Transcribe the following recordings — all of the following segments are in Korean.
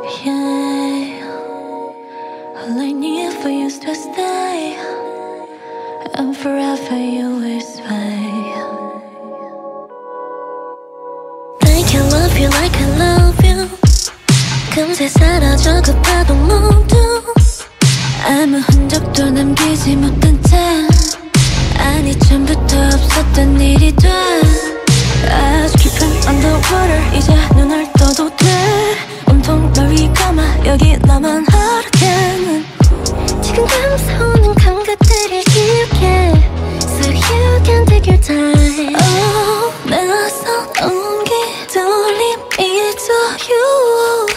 Yeah, all I need for you is to stay, and forever you will sway. I can love you like I love you. 금세 사라져 그 파도 모두 아무 흔적도 남기지 못한 채 아니 처음부터 없었던 일이 돼. 아주 깊은 underwater 이제 눈을 떠도 돼. 온통 널 위감아 여기 나만 하루게는 지금 감싸오는 감각들을 기억해. So you can take your time. Oh, 내가 써놓은 기돌림이 to you.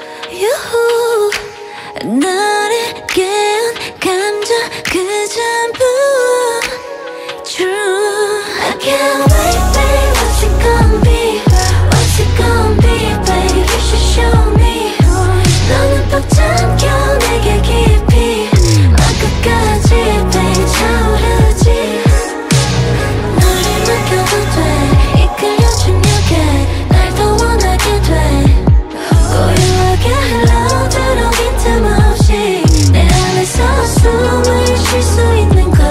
나를 깨운 감정 그 전부 True. I can't wait, babe. What's it gonna be? What's it gonna be, babe? You should show me. 너는 꼭 잠겨 내게 깊이 끝까지, babe. 차오르지. 너를 맡겨도 돼. 이끌려준 역에 날 더 원하게 돼. 고요하게 hello 들어오긴 틈없이 내 안에서 숨을 쉴 수 있는 걸.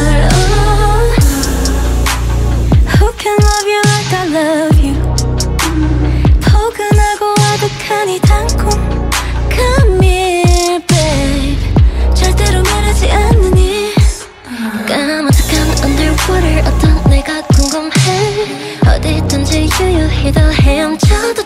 Who can love you like I love you? 포근하고 아득한 이 달콤함이 babe 절대로 마르지 않으니 까마득한 underwater 어떤 내가 궁금해. 어디 있든지 유유히 더 헤엄쳐도